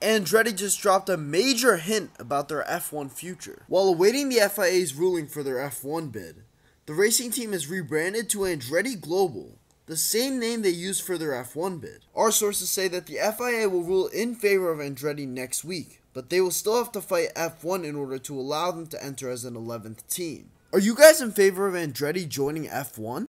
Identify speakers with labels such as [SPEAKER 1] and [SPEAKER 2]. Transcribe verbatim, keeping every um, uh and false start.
[SPEAKER 1] Andretti just dropped a major hint about their F one future. While awaiting the F I A's ruling for their F one bid, the racing team has rebranded to Andretti Global, the same name they used for their F one bid. Our sources say that the F I A will rule in favor of Andretti next week, but they will still have to fight F one in order to allow them to enter as an eleventh team. Are you guys in favor of Andretti joining F one?